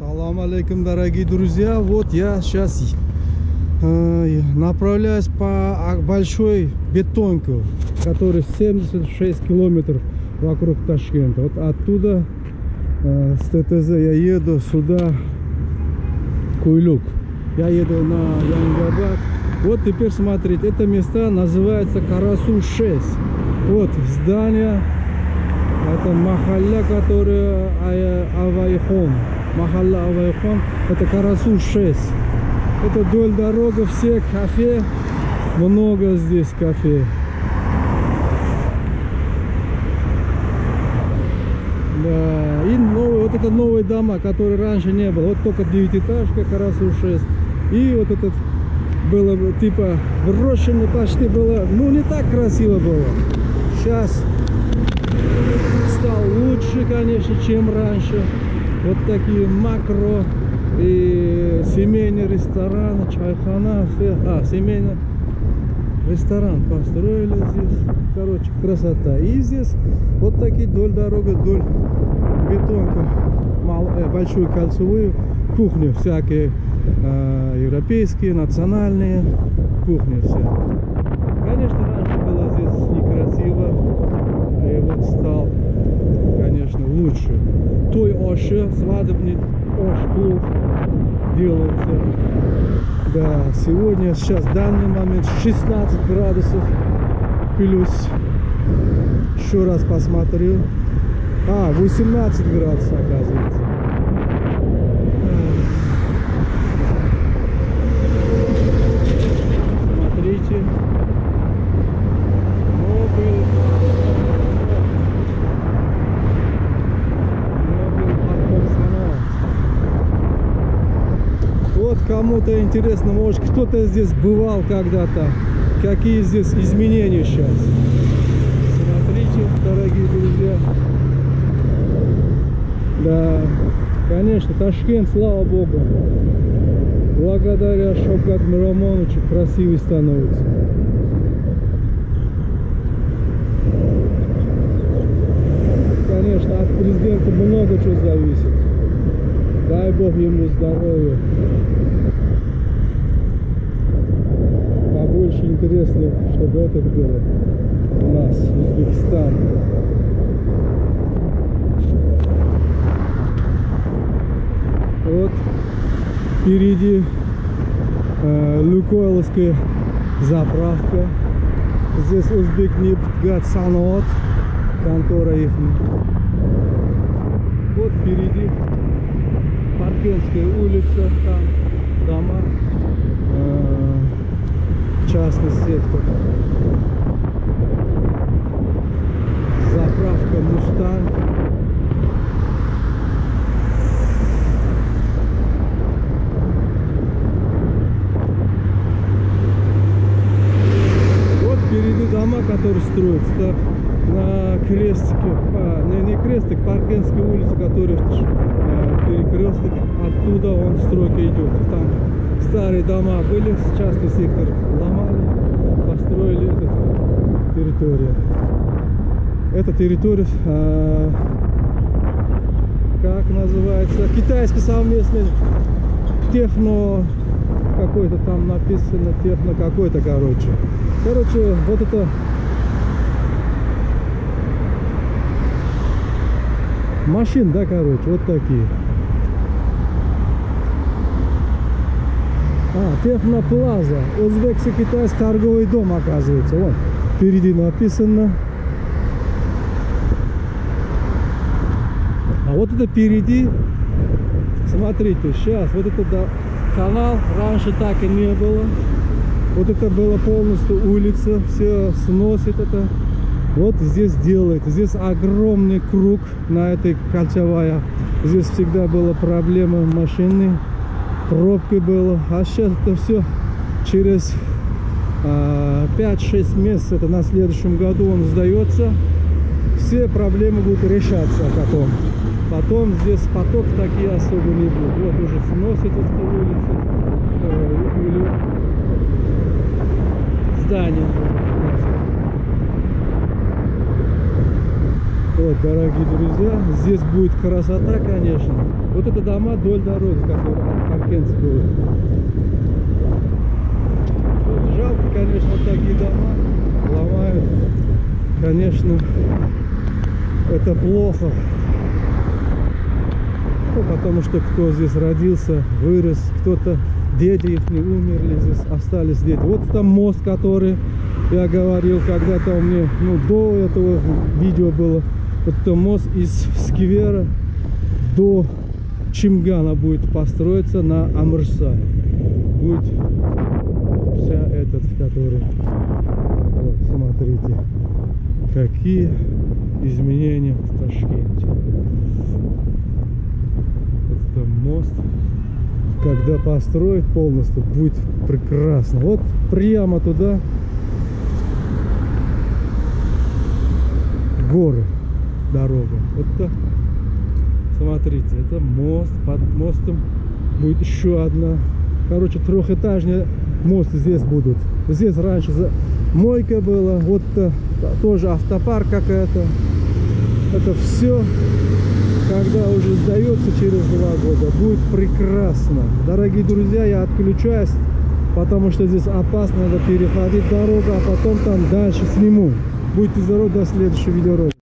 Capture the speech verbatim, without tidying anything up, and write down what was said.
Салам алейкум, дорогие друзья. Вот я сейчас э, направляюсь по большой бетонке, который семьдесят шесть километров вокруг Ташкента. Вот оттуда э, с ТТЗ я еду сюда, Куйлук. Я еду на Янгабад. Вот теперь смотрите, это место называется Карасу шесть. Вот здание, это махалля, которая Авайхон. Махалла Авайхон, это Карасу шесть. Это вдоль дороги, все кафе, много здесь кафе. Да, и новые, вот это новые дома, которые раньше не было. Вот только девятиэтажка Карасу шесть. И вот этот было типа брошено, почти было, ну не так красиво было. Сейчас стал лучше, конечно, чем раньше. Вот такие макро и семейные рестораны, чайхана, все. А, семейный ресторан построили здесь. Короче, красота. И здесь вот такие вдоль дороги, вдоль бетонка, мал, э, большую кольцевую кухню, всякие э, европейские, национальные кухни все. Конечно, раньше было здесь некрасиво, и вот стал, конечно, лучше. Той оши, свадебный ош-клуб делается. Да, сегодня, сейчас, в данный момент шестнадцать градусов плюс. Еще раз посмотрю. А, восемнадцать градусов, оказывается. Смотрите. Вот кому-то интересно, может кто-то здесь бывал когда-то, какие здесь изменения сейчас. Смотрите, дорогие друзья. Да, конечно, Ташкент, слава богу, благодаря Шавкату Миромоновичу красивый становится. Конечно, от президента много чего зависит. Дай бог ему здоровья. Побольше интересно, чтобы это было у нас, Узбекистан. Вот впереди э, Лукойловская заправка. Здесь Узбекнефтгазсанот, контора их. Вот впереди Паркенская улица, там дома, э, частный сектор. Заправка Мустанг. Вот впереди дома, которые строятся на крестике, а, не, не крестик, Паркенская улица, которая э, перекресток, оттуда он стройка идет. Там старые дома были, частный сектор ломали, построили эту территорию. Эта территория, э, как называется, китайский совместный техно, какой-то там написано, техно какой-то, короче. Короче, вот это машин, да, короче, вот такие. А, Техноплаза, Узбекско-китайский торговый дом, оказывается. Вон, впереди написано. А вот это впереди, смотрите, сейчас, вот это да, канал, раньше так и не было. Вот это было полностью улица, все сносит это. Вот здесь делает, здесь огромный круг на этой кольцевая. Здесь всегда была проблема машины, пробки было. А сейчас это все через а, пять-шесть месяцев, это на следующем году он сдается. Все проблемы будут решаться потом. Потом здесь поток такие особо не будет. Вот уже сносит эту улицу. Или здание. Вот, дорогие друзья, здесь будет красота, конечно. Вот это дома вдоль дороги, которые от Харкенца будут. Вот, жалко, конечно, вот такие дома ломают. Конечно, это плохо. Ну, потому что кто здесь родился, вырос, кто-то, дети их не умерли, здесь остались дети. Вот там мост, который я говорил когда-то у меня, ну, до этого видео было. Вот это мост из Сквера до Чимгана будет построиться на Амурсае. Будет вся этот, который... Вот, смотрите, какие изменения в Ташкенте. Это мост, когда построят полностью, будет прекрасно. Вот прямо туда горы, дорога. Вот так. Смотрите, это мост. Под мостом будет еще одна. Короче, трехэтажный мост здесь будут. Здесь раньше мойка была. Вот тоже автопарк какая-то. Это все, когда уже сдается через два года, будет прекрасно. Дорогие друзья, я отключаюсь, потому что здесь опасно, надо переходить дорогу, а потом там дальше сниму. Будьте здоровы, до следующего видеоролика.